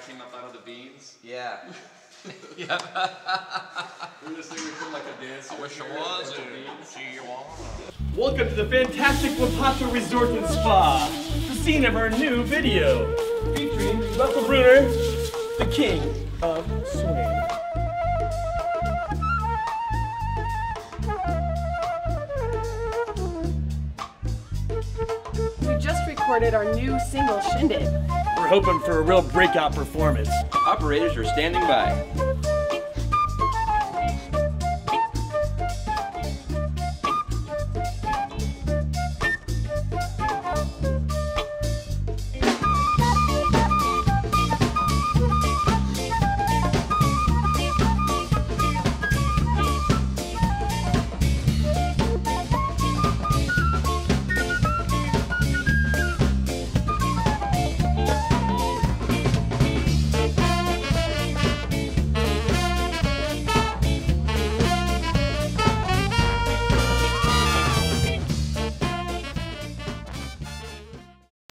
came up out of the beans? Yeah. Yeah. We're just thinking we like a dance. I wish it was. Welcome to the fantastic Wapato Resort and Spa, the scene of our new video, featuring Russell Bruner, the king of swing. We just recorded our new single, Shindig. We're hoping for a real breakout performance. Operators are standing by.